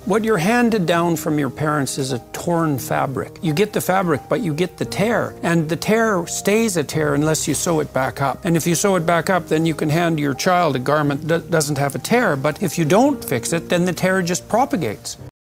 What you're handed down from your parents is a torn fabric. You get the fabric, but you get the tear. And the tear stays a tear unless you sew it back up. And if you sew it back up, then you can hand your child a garment that doesn't have a tear. But if you don't fix it, then the tear just propagates.